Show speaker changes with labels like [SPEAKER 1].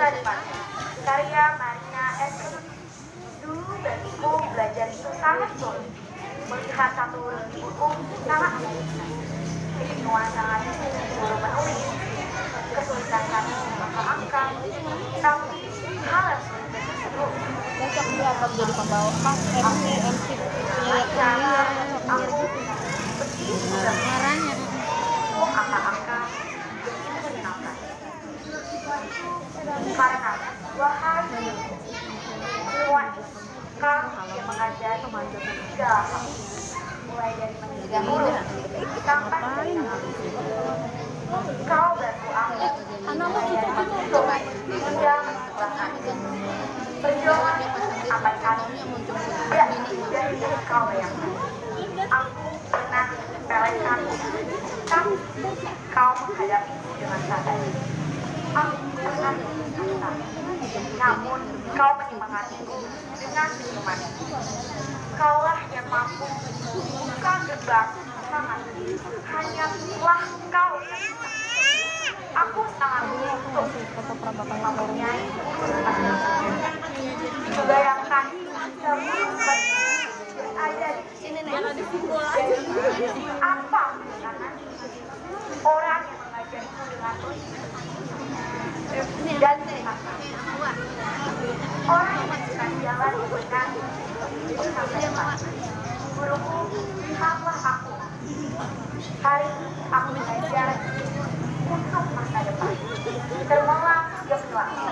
[SPEAKER 1] masa depan. Karya Marina Esquer. Dulu bagiku belajar itu sangat sulit. Melihat satu buku sangat menyedihkan. Nuansanya suruh menulis, kesulitan kami angka, tapi hal yang sulit tersebut.
[SPEAKER 2] Besok dia akan jadi pembawa MC
[SPEAKER 1] Acara aku begitu
[SPEAKER 2] marahnya.
[SPEAKER 1] angka-angka begitu menyenangkan. Karena wahai Iwan, kau yang mengajari segala hal, mulai dari mendidik guru sampai kau bantu aku menjadi manusia hingga menciptakan perjuangan sampai kami tidak dari kau yang aku pernah sepelekan, tapi kau menghadapiku dengan sadar. Aku pernah berkata, namun kau menyemangatiku dengan senyuman. Kaulah yang mampu membuka gerbang semangat. Hanya lah kau yang bisa. Aku sangat beruntung mempunyai membayangkan sebelum ada di sini apa nanti orang yang mengajariku dengan dan orang yang menunjukkan jalan yang benar sampai depan. Guruku, lihatlah aku. Hari ini aku belajar untuk masa depan. Termolah gemilang.